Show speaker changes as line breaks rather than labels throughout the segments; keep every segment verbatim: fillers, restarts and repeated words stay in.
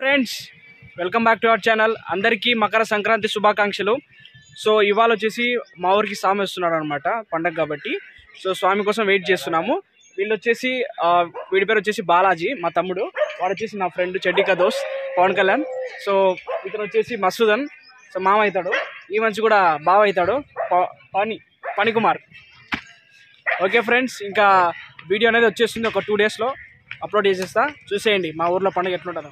Friends welcome back to our channel. అందరికీ మకర సంక్రాంతి శుభాకాంక్షలు. So ఇవాళ వచ్చేసి మా ఊరికి స్వామి వస్తున్నాడు అనమాట, పండగ కాబట్టి. సో స్వామి కోసం వెయిట్ చేస్తున్నాము. వీళ్ళు వచ్చేసి వీడి పేరు వచ్చేసి బాలాజీ, మా తమ్ముడు. వాడు వచ్చేసి నా ఫ్రెండ్ చెడ్డికా దోస్త్ పవన్ కళ్యాణ్. సో ఇతను వచ్చేసి మసూదన్, సో మామ అవుతాడు. ఈ మంచి కూడా బావ అవుతాడు, పని పనికుమార్. ఓకే ఫ్రెండ్స్, ఇంకా వీడియో అనేది వచ్చేస్తుంది, ఒక టూ డేస్లో అప్లోడ్ చేసేస్తా. చూసేయండి మా ఊర్లో పండుగ ఎట్లుంటుందో.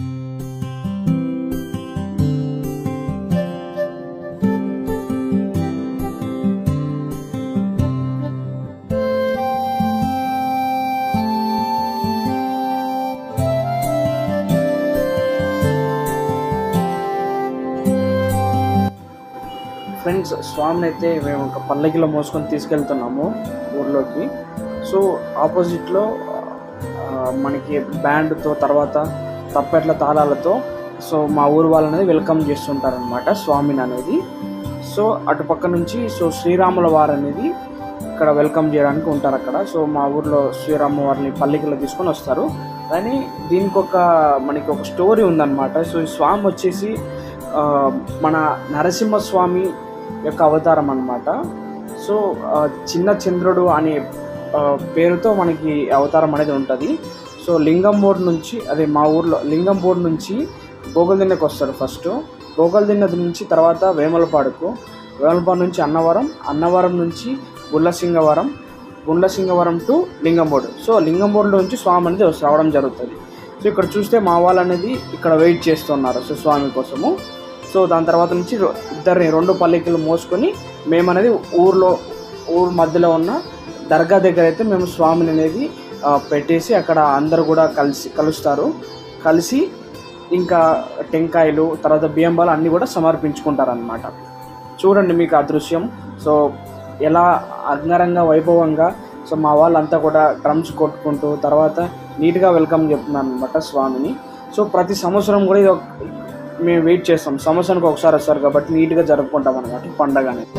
ఫ్రెండ్స్, స్వామిని అయితే మేము ఒక పల్లకిలో మోసుకొని తీసుకెళ్తున్నాము ఊర్లోకి. సో ఆపోజిట్లో మనకి బ్యాండ్తో, తర్వాత తప్పెట్ల తాళాలతో సో మా ఊరు వాళ్ళనేది వెల్కమ్ చేస్తుంటారనమాట స్వామిని అనేది. సో అటుపక్క నుంచి సో శ్రీరాముల వారు అనేది ఇక్కడ వెల్కమ్ చేయడానికి ఉంటారు అక్కడ. సో మా ఊర్లో శ్రీరామ వారిని పల్లకిలో తీసుకొని వస్తారు. కానీ దీనికి ఒక మనకి ఒక స్టోరీ ఉందన్నమాట. సో ఈ స్వామి వచ్చేసి మన నరసింహస్వామి యొక్క అవతారం అన్నమాట. సో చిన్న చంద్రుడు అనే పేరుతో మనకి అవతారం అనేది ఉంటుంది. సో లింగంబోడ్ నుంచి, అదే మా ఊర్లో లింగంబోడ్ నుంచి గోగల్దిన్నకు వస్తారు. ఫస్ట్ గోగల్దిన్న నుంచి తర్వాత వేమలపాడుకు, వేమలపాడు నుంచి అన్నవరం, అన్నవరం నుంచి గుండ్లసింగవరం, గుండ్లసింగవరం టు లింగంబోడ్. సో లింగంబోడ్లో నుంచి స్వామి అనేది రావడం జరుగుతుంది. సో ఇక్కడ చూస్తే మా వాళ్ళు అనేది ఇక్కడ వెయిట్ చేస్తున్నారు సో స్వామి కోసము. సో దాని తర్వాత నుంచి ఇద్దరిని రెండు పల్లకిలు మోసుకొని మేము అనేది ఊర్లో ఊరు మధ్యలో ఉన్న దర్గా దగ్గర అయితే మేము స్వామిని అనేది పెట్టేసి అక్కడ అందరూ కూడా కలిసి కలుస్తారు. కలిసి ఇంకా టెంకాయలు, తర్వాత బియ్యంబాలు అన్నీ కూడా సమర్పించుకుంటారు అన్నమాట. చూడండి మీకు ఆ దృశ్యం. సో ఎలా అంగరంగ వైభవంగా సో మా వాళ్ళంతా కూడా డ్రమ్స్ కొట్టుకుంటూ తర్వాత నీట్గా వెల్కమ్ చెప్తున్నారు అనమాట స్వామిని. సో ప్రతి సంవత్సరం కూడా ఇది మేము వెయిట్ చేస్తాం, సంవత్సరానికి ఒకసారి వస్తారు కాబట్టి నీట్గా జరుపుకుంటాం అన్నమాట పండగ అనేది.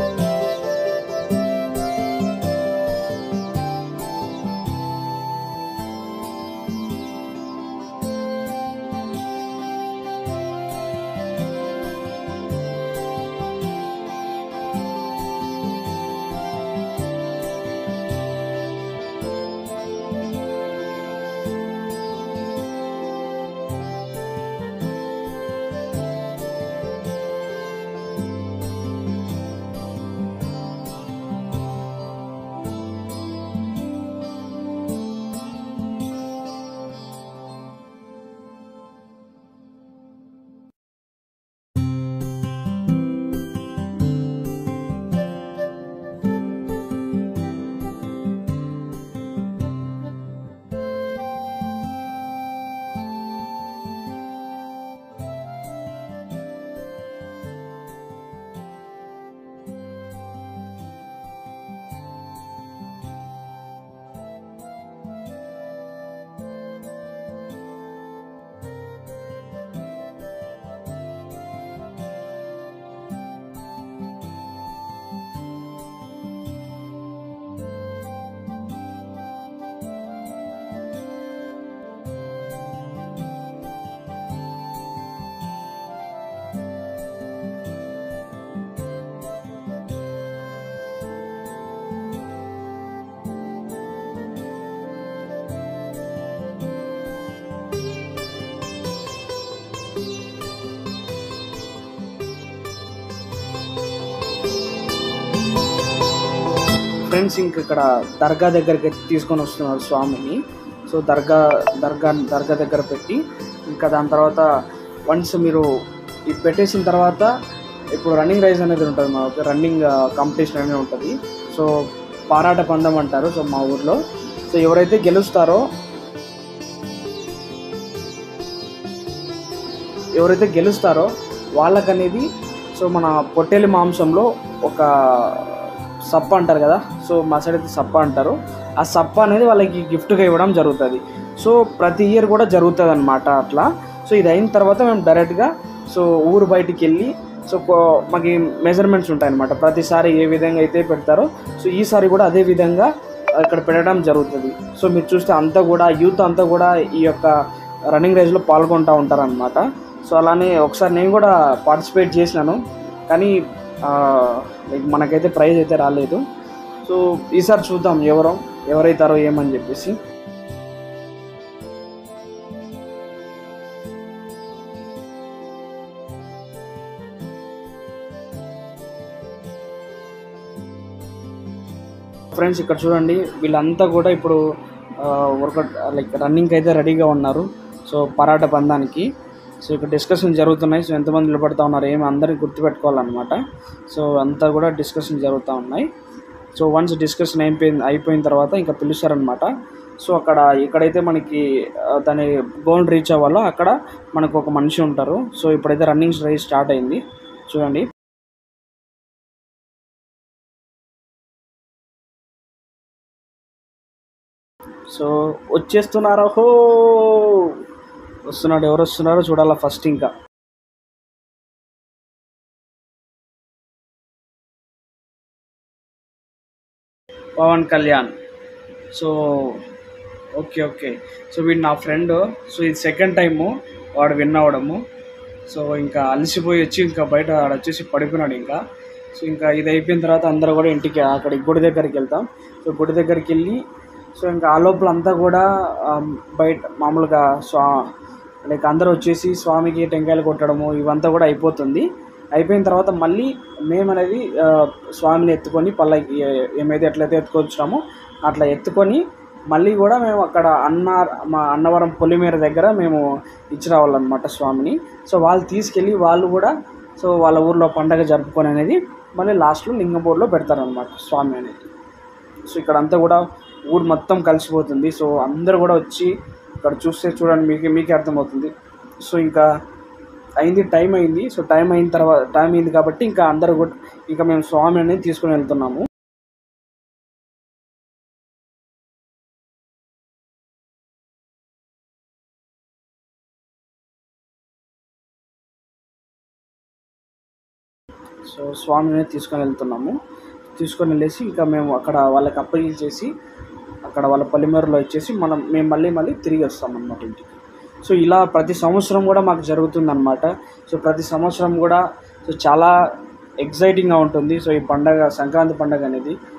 ఫ్రెండ్స్, ఇంక ఇక్కడ దర్గా దగ్గరికి తీసుకొని వస్తున్నారు స్వామిని. సో దర్గా దర్గా దర్గా దగ్గర పెట్టి ఇంకా దాని తర్వాత వన్స్ మీరు ఇది పెట్టేసిన తర్వాత ఇప్పుడు రన్నింగ్ రైజ్ అనేది ఉంటుంది, మాకు రన్నింగ్ కాంపిటీషన్ అనేది ఉంటుంది. సో పారాట పందెం అంటారు సో మా ఊర్లో. సో ఎవరైతే గెలుస్తారో ఎవరైతే గెలుస్తారో వాళ్ళకనేది సో మన పొట్టేలి మాంసంలో ఒక సప్ప అంటారు కదా, సో మా సైడ్ అయితే సప్ప అంటారు. ఆ సప్ప అనేది వాళ్ళకి గిఫ్ట్గా ఇవ్వడం జరుగుతుంది. సో ప్రతి ఇయర్ కూడా జరుగుతుంది అన్నమాట అట్లా. సో ఇది అయిన తర్వాత మేము డైరెక్ట్గా సో ఊరు బయటికి వెళ్ళి సో మాకు మెజర్మెంట్స్ ఉంటాయన్నమాట. ప్రతిసారి ఏ విధంగా అయితే పెడతారో సో ఈసారి కూడా అదే విధంగా ఇక్కడ పెట్టడం జరుగుతుంది. సో మీరు చూస్తే అంతా కూడా యూత్ అంతా కూడా ఈ యొక్క రన్నింగ్ రేస్లో పాల్గొంటూ ఉంటారనమాట. సో అలానే ఒకసారి నేను కూడా పార్టిసిపేట్ చేసినాను, కానీ లైక్ మనకైతే ప్రైజ్ అయితే రాలేదు. సో ఈసారి చూద్దాం ఎవరో ఎవరైతారో ఏమని చెప్పేసి. ఫ్రెండ్స్ ఇక్కడ చూడండి, వీళ్ళంతా కూడా ఇప్పుడు వర్కౌట్ లైక్ రన్నింగ్కి అయితే రెడీగా ఉన్నారు. సో పరాట పందానికి. సో ఇక్కడ డిస్కషన్ జరుగుతున్నాయి. సో ఎంతమంది నిలబడుతూ ఉన్నారు ఏమి అందరినీ గుర్తుపెట్టుకోవాలన్నమాట. సో అంతా కూడా డిస్కషన్ జరుగుతూ ఉన్నాయి. సో వన్స్ డిస్కషన్ అయిపోయింది అయిపోయిన తర్వాత ఇంకా పిలుస్తారనమాట. సో అక్కడ ఎక్కడైతే మనకి దాని గోల్ రీచ్ అవ్వాలో అక్కడ మనకు ఒక మనిషి ఉంటారు. సో ఇప్పుడైతే రన్నింగ్ రేస్ స్టార్ట్ అయింది చూడండి. సో వచ్చేస్తున్నారో హో వస్తున్నాడు, ఎవరు వస్తున్నారో చూడాలా ఫస్ట్. ఇంకా Pawan Kalyan. So okay okay so వీడు నా ఫ్రెండ్. సో ఇది సెకండ్ టైము వాడు విన్ అవ్వడము. సో ఇంకా అలసిపోయి వచ్చి ఇంకా బయట వచ్చేసి పడిపోయినాడు ఇంకా. సో ఇంకా ఇది అయిపోయిన తర్వాత అందరూ కూడా ఇంటికి అక్కడ గుడి దగ్గరికి వెళ్తాం. సో గుడి దగ్గరికి వెళ్ళి సో ఇంకా ఆ లోపల అంతా కూడా బయట మామూలుగా స్వా లైక్ అందరూ వచ్చేసి స్వామికి టెంకాయలు కొట్టడము ఇవంతా కూడా అయిపోతుంది. అయిపోయిన తర్వాత మళ్ళీ మేము అనేది స్వామిని ఎత్తుకొని పల్లకి ఏమైతే ఎట్లయితే ఎత్తుకొచ్చినామో అట్లా ఎత్తుకొని మళ్ళీ కూడా మేము అక్కడ అన్న మా అన్నవరం పొలిమేర దగ్గర మేము ఇచ్చి రావాలన్నమాట స్వామిని. సో వాళ్ళు తీసుకెళ్ళి వాళ్ళు కూడా సో వాళ్ళ ఊర్లో పండగ జరుపుకొని అనేది మళ్ళీ లాస్ట్లో లింగంపూర్లో పెడతారనమాట స్వామి అనేది. సో ఇక్కడ అంతా కూడా ఊరు మొత్తం కలిసిపోతుంది. సో అందరూ కూడా వచ్చి ఇక్కడ చూస్తే చూడండి మీకు మీకే అర్థమవుతుంది. సో ఇంకా అయింది, టైం అయింది. సో టైం అయిన తర్వాత టైం అయింది కాబట్టి ఇంకా అందరూ కూడా ఇంకా మేము స్వామి అనేది తీసుకుని వెళ్తున్నాము. సో స్వామి అనేది తీసుకొని వెళ్తున్నాము. తీసుకొని వెళ్ళేసి ఇంకా మేము అక్కడ వాళ్ళకి అప్పగించేసి అక్కడ వాళ్ళ పొలిమేరలో ఇచ్చేసి మనం మేము మళ్ళీ మళ్ళీ తిరిగి వస్తామన్నమాట ఇంటికి. సో ఇలా ప్రతి సంవత్సరం కూడా మాకు జరుగుతుందన్నమాట. సో ప్రతి సంవత్సరం కూడా సో చాలా ఎగ్జైటింగ్గా ఉంటుంది. సో ఈ పండగ సంక్రాంతి పండగ అనేది